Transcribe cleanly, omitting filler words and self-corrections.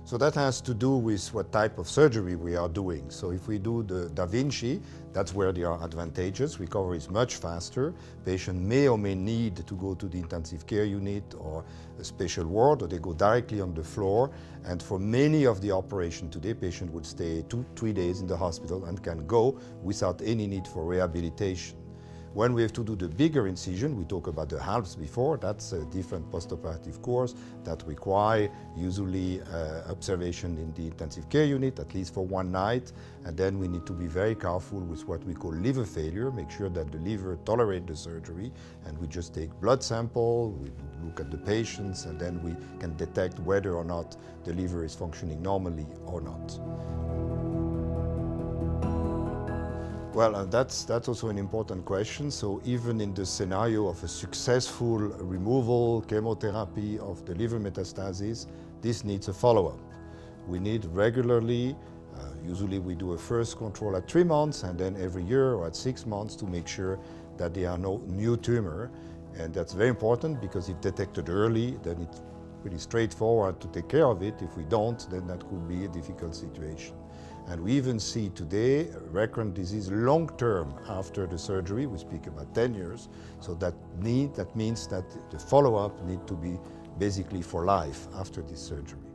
So that has to do with what type of surgery we are doing. So if we do the Da Vinci, that's where there are advantages. Recovery is much faster. Patient may or may need to go to the intensive care unit or a special ward, or they go directly on the floor. And for many of the operations today, patient would stay 2-3 days in the hospital and can go without any need for rehabilitation. When we have to do the bigger incision, we talked about the halves before, that's a different post-operative course that require usually observation in the intensive care unit, at least for 1 night. And then we need to be very careful with what we call liver failure, make sure that the liver tolerates the surgery. And we just take blood sample, we look at the patients, and then we can detect whether or not the liver is functioning normally or not. Well, that's also an important question. So even in the scenario of a successful removal, chemotherapy of the liver metastases, this needs a follow-up. We need regularly, usually we do a first control at 3 months and then every year or at 6 months to make sure that there are no new tumor. And that's very important because if detected early, then it's pretty straightforward to take care of it. If we don't, then that could be a difficult situation. And we even see today recurrent disease long-term after the surgery. We speak about 10 years. So that means that the follow-up needs to be basically for life after this surgery.